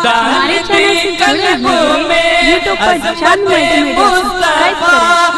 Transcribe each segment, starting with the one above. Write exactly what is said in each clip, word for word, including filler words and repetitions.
हमारे चैनल से जुड़े हैं यूट्यूब पर चांद मुस्तफा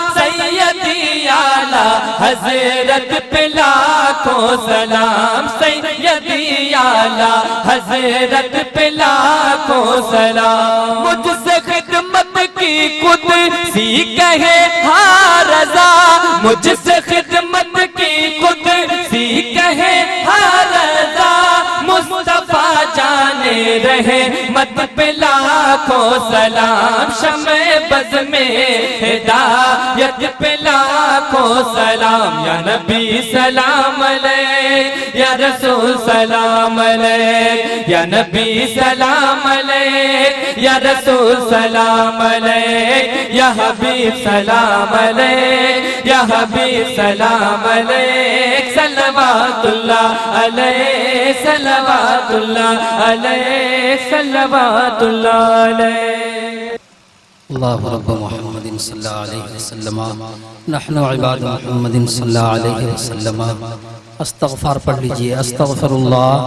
सैयदी आला हजरत पे लाखों सलाम, सैयदी आला हजरत पे लाखों सलाम। मुझसे खिदमत की कुदसी कहे हाँ रज़ा, मुझसे खिदमत की कुदसी कहे हाँ रज़ा। मुस्तफा जाने रहे मत पे लाखों सलाम, शमे बज़ में हिदायत पे लाखों सलाम। या नबी सलाम अलैक, या रसूल सलाम अलैक, या नबी सलाम अलैक, या रसूल सलाम अलैक, या हबीब सलाम अलैक, या हबीब सलाम अलैक। सल्लवातुल्लाह अलैक, सल्लवातुल्लाह अलैक, सल्लवातुल्लाह अलैक। अल्लाहु रब्ब मुहम्मदिन सल्लल्लाहु अलैहि वसल्लम, नहनु इबादु मुहम्मदिन सल्लल्लाहु अलैहि वसल्लम। अस्तगफार पढ़ लीजिए। अस्तगफिरुल्लाह,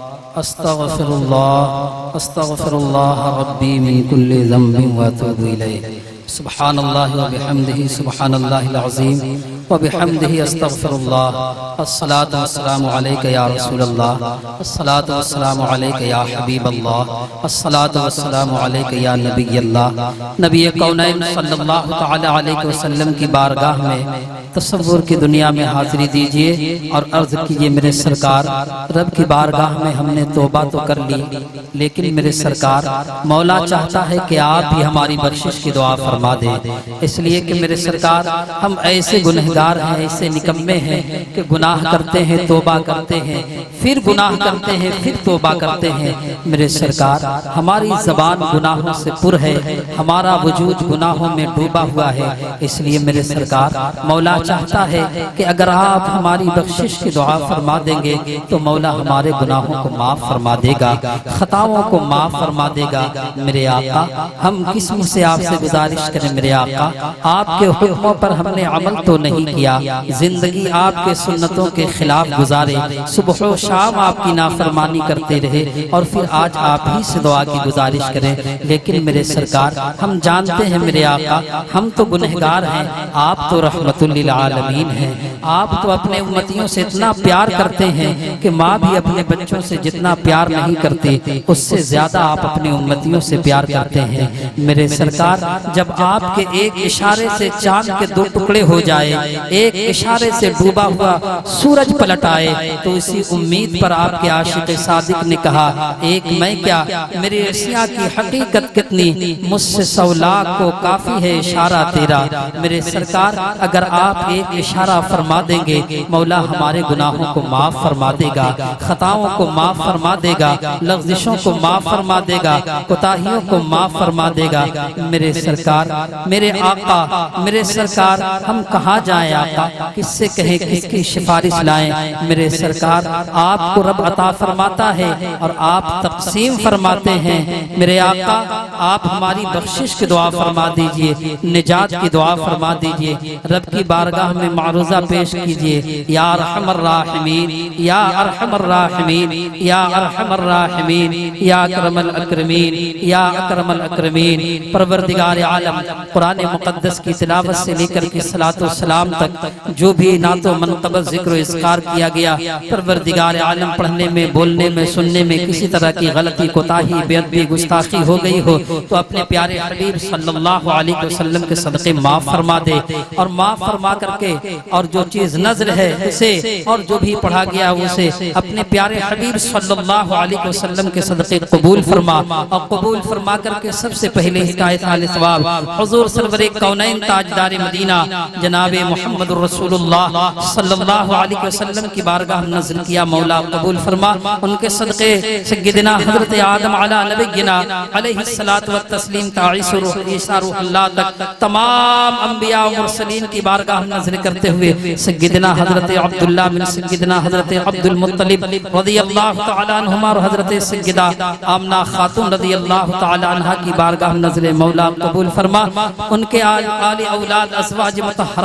अस्तगफिरुल्लाह, अस्तगफिरुल्लाह रब्बी मिन कुल्लि ज़ंबिन व अतूबु इलैहि। सुब्हानल्लाहि व बिहम्दिही, सुब्हानल्लाहिल अज़ीम व बिहम्दिही, अस्तगफिरुल्लाह। अस्सलातु वस्सलामु अलैका या रसूलल्लाह, अस्सलातु वस्सलामु अलैका या हबीबल्लाह, अस्सलातु वस्सलामु अलैका या नबियल्लाह। नबी कौनैन सल्लल्लाहु तआला अलैहि वसल्लम की बारगाह में तसव्वुर की दुनिया में हाजिरी दीजिए और अर्ज कीजिए, मेरे सरकार, रब की बारगाह में हमने तौबा तो कर ली, लेकिन मेरे सरकार मौला चाहता है कि आप भी हमारी बख्शिश की दुआ फरमा दें। इसलिए कि मेरे सरकार हम ऐसे गुनहगार हैं, ऐसे निकम्मे हैं कि गुनाह करते हैं, तौबा करते हैं, फिर गुनाह करते हैं, फिर तौबा करते हैं। मेरे सरकार हमारी ज़बान गुनाहों से पुर है, हमारा वजूद गुनाहों में डूबा हुआ है। इसलिए मेरे सरकार मौला चाहता है कि अगर आप हमारी बख्शिश की दुआ फरमा देंगे तो मौला हमारे गुनाहों को माफ़ फरमा देगा, खताओं को माफ़ फरमा देगा। मेरे आका, हम किस मुँह से आपसे गुजारिश करें मेरे आका, आपके हुक्मों पर हमने अमल तो नहीं किया, जिंदगी आपके सुन्नतों के खिलाफ गुजारे, सुबह शाम आपकी नाफरमानी करते रहे और फिर आज आप ही से दुआ की गुजारिश करें। लेकिन मेरे सरकार हम जानते हैं मेरे आका, हम तो गुनहगार हैं, आप तो रहमतुल लिल आलमीन हैं। आप तो अपने उम्मतियों से इतना प्यार करते हैं कि माँ भी अपने बच्चों से जितना प्यार नहीं करती, उससे ज्यादा आप अपनी उम्मतियों से प्यार करते हैं। मेरे सरकार, जब आपके एक इशारे से चांद के दो टुकड़े हो जाए, एक इशारे से डूबा हुआ सूरज पलट आए, तो इसी उम्मीद पर आपके आशिक सादिक ने कहा, एक मैं क्या, मेरी अशिया की हकीकत कितनी, मुझसे सौ लाख को काफी है इशारा तेरा। मेरे सरकार, अगर आप एक इशारा फरमा देंगे, मौला हमारे गुनाहों को माफ फरमा देगा, खताओं को माफ फरमा देगा, लफ्ज़िशों को माफ फरमा देगा, कोताहियों को माफ फरमा देगा। मेरे सरकार, मेरे आका, मेरे सरकार, हम कहाँ जाएं आका, किससे कहें, किसकी सिफारिश लाएं। मेरे सरकार, आपको रब अता फरमाता है और आप तक़सीम फरमाते हैं। मेरे आका, आप हमारी बख्शिश की दुआ फरमा दीजिए, निजात की दुआ फरमा दीजिए, रब की बारगाह में मारूज़ा पेश कीजिए। या अरहमर राहिमीन, या अरहमर राहिमीन, या अरहमर राहिमीन, या अकरमल अकरमीन, या अकरमल अकरमीन। परवरदिगार आलम, कुरान मुक़द्दस की तिलावत से लेकर के सलातो सलाम तक जो भी नातो मनक़ब ज़िक्र इज़कार किया गया, परवरदिगार आलम पढ़ने में, बोलने में, सुनने में किसी तरह की गलती, कोताही, बेअदबी, गुस्ताखी हो गई हो तो अपने प्यारे हबीब सल्लल्लाहु अलैहि वसल्लम के सदक़े माफ़ फरमा दे, और माफ़ फरमा करके और जो चीज़ नज़र है उसे, और जो भी पढ़ा गया उसे अपने प्यारे हबीब सल्लल्लाहु अलैहि वसल्लम के सदक़े कबूल फरमा, और कबूल फरमा करके सबसे पहले हिदायत आले सवाब हुज़ूर सरवरे कौनैन ताजदार मदीना जनाबे मुहम्मदुर रसूलुल्लाह सल्लल्लाहु अलैहि वसल्लम की बारगाह में नज़र किया। मौला कबूल फरमा, उनके सदक़े सय्यदना हज़रत आदम अला नबिय्यिना अलैहिस्सलातु व तस्लीम ताइसु ईसा रूहुल्लाह तक तमाम अंबिया और मुरसलीन की बारगाह में नज़र करते हुए सय्यदना हज़रत अब्दुल्लाह बिन सय्यदना हज़रत अब्दुल मुत्तलिब रज़ियल्लाहु तआला अन्हुमा और हज़रत सय्यदा आमना खातून रज़ियल्लाहु तआला अन्हा की बारगाह में नज़र मौला कबूल फरमा। उनके आल आले औलाद अज़वाज मुतहहरात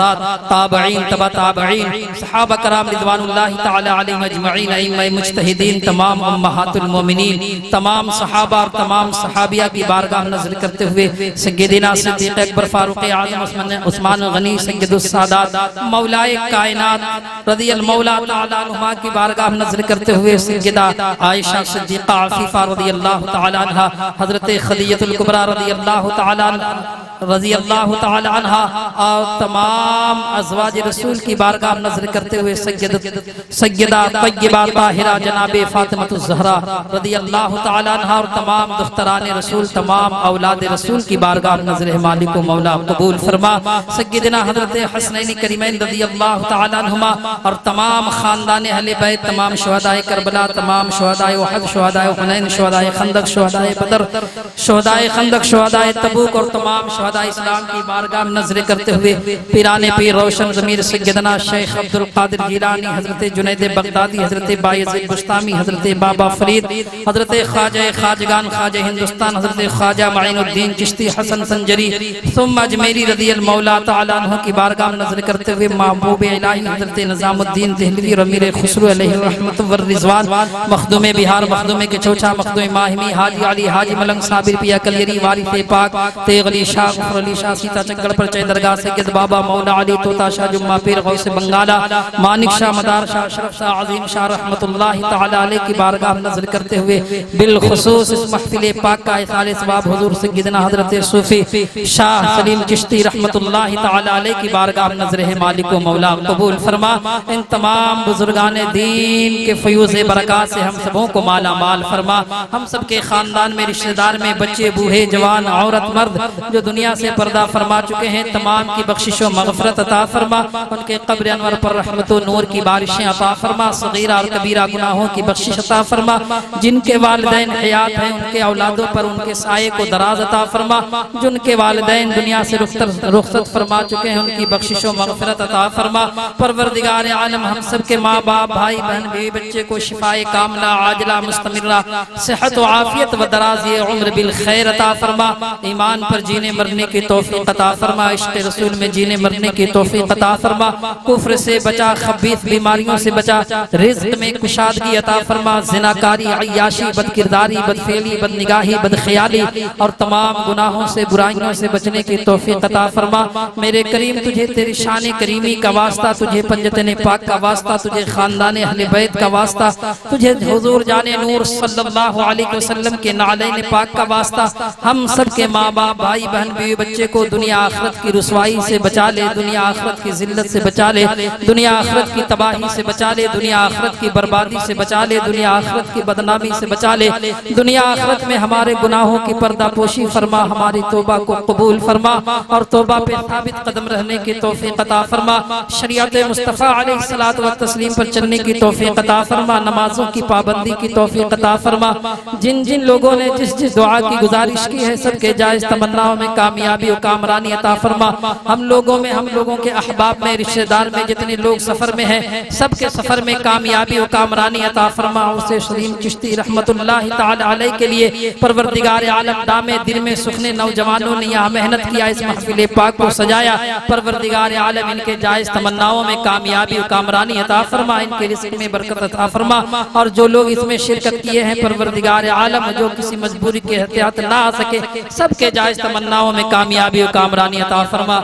ताबईन तबा ताबईन, सहाबा कराम रिज़वानुल्लाहि तआला अलैहिम अजमईन, अइम्मा मुज्तहिदीन, तमाम उम्महातुल मोमिनीन, तमाम सहाबा और तमाम सहाबिया की बारगाह नज़र करते हुए सय्यदिना सिद्दीक़ अकबर फारूक़ आज़म उस्मान गनी सय्यदुस सादात मौलाए कायनात रज़ियल्लाहु मौला तआला अन्हुमा की बारगाह नज़र करते हुए सय्यदा आयशा सिद्दीक़ा आफीफा रज़ियल्लाहु तआला अन्हा, हज़रत खदीजतुल कुबरा रज़ियल्लाहु तआला रज़ियल्लाहु तआला अन्हा और तमाम अज़वाज रसूल की बारगाह नज़र करते हुए सय्यद सय्यदा तय्यबा ताहिरा जनाबे फातिमतुज़ ज़हरा रज़ियल्लाहु तआला अन्हा और तमाम दुख्तरान रसूल, तमाम औलाद रसूल की बारगाह नज़र मालिक व मौला कबूल फरमा। सय्यदना हज़रत हसनैन करीमैन रज़ियल्लाहु तआला अन्हुमा और तमाम खानदान अहले बैत, तमाम शुहदाए करबला, तमाम शुहदाए उहद, शुहदाए हुनैन, शुहदाए खंदक, शुहदाए बदर, शुहदाए खंदक, शुहदाए तबूक और तमाम शुहदाए इस्लाम की बारगाह नज़र करते हुए पीराने पीर रोशन ज़मीर सय्यदना शेख अब्दुल कादिर जिलानी, हज़रत जुनैद बगदादी, हज़रत बायज़ीद बुस्तामी, हज़रत बाबा फरीद, हज़रत ख्वाजा खाजगान, ख्वाजा हिंदुस्तान, हज़रत ख्वाजा माइनुद्दीन चिश्ती हसन संजरी सुम्मा अजमेरी रज़ियल्लाहु मौला तआला अन्हु की बारगाह नज़र करते हुए महबूब इलाही हज़रत निज़ामुद्दीन देहलवी और अमीर खुसरो अलैहि रहमत व रिज़वान, मखदूम बिहार, मखदूम के चौचा, मखदूम माहिमी, हाजी अली, हाजी मलंग साबिर पिया कलियरी, वारिस पाक तेगली शाह, गुफर अली शाह, सीता चक्कर पर चय दरगाह सय्यद बाबा मौला अली तोता शाह, जुम्मा पीर गौसे बंगाला, मानिक शाह, मदार शाह, अशरफ शाह, अज़ीम शाह रहमतुल्लाहि तआला अलैहि की बारगाह नज़र करते हुए बिलखुसूस इस महफिल पाक का इखाले सवाब हुजूर सय्यदना हज़रत सूफी शाह सलीम चिश्ती रहमतुल्लाहि तआला अलैहि की बारगाह नज़र है मालिक व मौला कबूल फरमा। इन तमाम बुजुर्गान दीन के फयूज़ बरक़ात से हम सबों को माला माल फरमा। हम सब के खानदान में, रिश्तेदार में, बच्चे, बूढ़े, जवान, औरत, मर्द जो दुनिया से पर्दा फरमा चुके हैं, तमाम की बख्शिश व मग़फ़िरत अता फरमा। उनके क़ब्र अनवर पर रहमत व नूर की बारिशें अता फरमा। सगीरा और कबीरा गुनाहों की बख्शिश अता फरमा। जिनके वालिदैन हयात हैं उनके औलादों पर उनके साये को दराज अता फरमा। जिनके वालिदैन दुनिया से रुखसत फरमा चुके हैं उनकी बख्शिश व मग़फ़िरत अता फरमा। परवरदिगार आलम हम सब के माँ बाप, भाई बहन, बीवी बच्चे को शिफाए कामला आजिला मुस्तमिरा सेहत व आफियत व दराज़ी उम्र बिल खैर अता फरमा। ईमान पर जीने मरने की तौफीक अता फरमा। इश्क़ रसूल में जीने मरने की तौफीक अता फरमा। कुफ्र से बचा, खबीस बीमारियों से बचा, रिज़्क़ में कुशादगी अता फरमा। ज़िनाकारी, अय्याशी, बदकिरदारी, बदफेली, बदनिगाही, बदख्याली और तमाम गुनाहों से, बुराइयों से बचने की तौफीक अता फरमा। मेरे करीम तुझे तेरी शान करीमी का वास्ता, तुझे पंजतन पाक का वास्ता, तुझे खानदान अहले बैत का वास्ता, तुझे हुजूर जाने नूर सल्लल्लाहु अलैहि वसल्लम के नालैन पाक का वास्ता, हम सब के माँ बाप, भाई बहन, बीवी बच्चे को दुनिया आखिरत की रुसवाई से बचा ले, दुनिया आखिरत की जिल्लत से बचा ले, दुनिया आखिरत की तबाही से बचा ले, दुनिया आखिरत की बर्बादी से बचा ले, दुनिया आखिरत की बदनामी से बचा ले, दुनिया आखिरत में हमारे गुनाहों की पर्दापोशी फरमा, हमारी तौबा को कबूल फरमा और तौबा पे साबित कदम रहने की तौफीक अता फरमा। शरीयत मुस्तफ़ा अलैहिस्सलात व तस्लीम पर चलने की तौफीक अता फरमा। नमाजों की पाबंदी की तौफीक अता फरमा। जिन जिन लोगों ने जिस जिस दुआ की गुजारिश की है सबके जायज़ तमन्नाओं में कामयाबी और कामरानी अता फरमा। हम लोगों में, हम लोगों के अहबाब में, रिश्तेदार में जितने लोग सफ़र में हैं सबके सफ़र में कामयाबी और कामरानी अता फरमा। उसे सलीम चिश्ती रहमतुल्लाहि तआला अलैहि के लिए परवरदिगार आलम दामे दिल में सुखने नौजवानों ने यहाँ मेहनत किया, इस महफिल पाक को सजाया। परवरदिगार आलम इनके जायज़ तमन्नाओं में कामयाबी और कामरानी अता फरमा, इनके रिज़्क़ में बरकत अता फरमा। और जो लोग इसमें शिरकत किए हैं परवरदिगार आलम जो किसी मजबूरी के एहतियात ना आ सके सबके जायज़ तमन्नाओं में कामयाबी और कामरानी अता फरमा।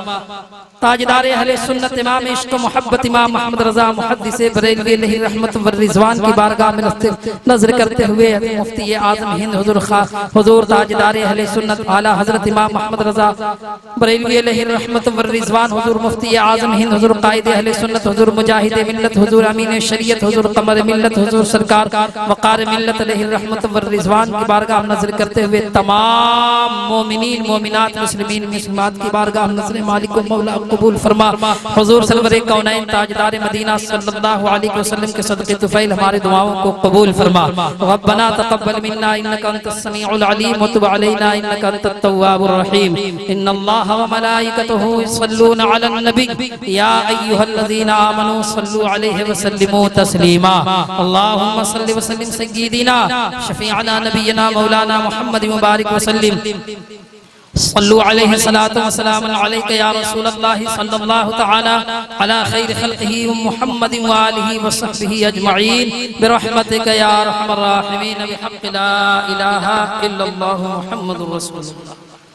ताजदार अहले सुन्नत इमाम इश्क मोहब्बत इमाम मोहम्मद रज़ा मुहद्दिस बरेलवी अलैहि रहमत व रिज़वान की बारगाह में नज़र करते हुए मुफ्ती आज़म हिंद हुजूर खा हुजूर ताजदार अहले सुन्नत आला हज़रत इमाम मोहम्मद रज़ा बरेलवी अलैहि रहमत व रिज़वान हुजूर मुफ्ती आज़म हिंद हुजूर कायदे अहले सुन्नत हुजूर मुजाहिद मिल्लत हुजूर अमीन शरीयत हुजूर कमर मिल्लत हुजूर सरकार वक़ार मिल्लत अलैहि रहमत व रिज़वान की बारगाह में नज़र करते हुए तमाम मोमिनीन मोमिनात मुस्लिमीन मुस्लिमात की बारगाह में नज़र मालिक व मौला कबूल फरमा। हुजूर सरवरे कौनैन ताजदार मदीना सल्लल्लाहु अलैहि वसल्लम के सदक़े तुफ़ैल हमारी दुआओं को कबूल फरमा। रब्बना तक़ब्बल मिन्ना इन्नका अंतस समीउल अलीम व तुब अलैना इन्नका अंतत तव्वाबुर रहीम। इन्नल्लाहा व मलाइकतहु युसल्लूना अलन नबी या अय्युहल्लज़ीना आमनू सल्लू अलैहि व सल्लिमू तस्लीमा। अल्लाहुम्मा सल्लि व सल्लिम सय्यिदिना शफ़ीअना नबियना मौलाना मुहम्मद व बारिक व सल्लिम सल्लु अलैहि सलातु व सलामुन अलैका या रसूलल्लाह सल्लल्लाहु तआला अला खैर खल्क़िही व मुहम्मदिन व आलिहि व सहबिही अजमईन बिरहमतिका या अरहमर राहिमीन बिहक़्क़ि ला इलाहा इल्लल्लाहु मुहम्मदुर रसूलुल्लाह।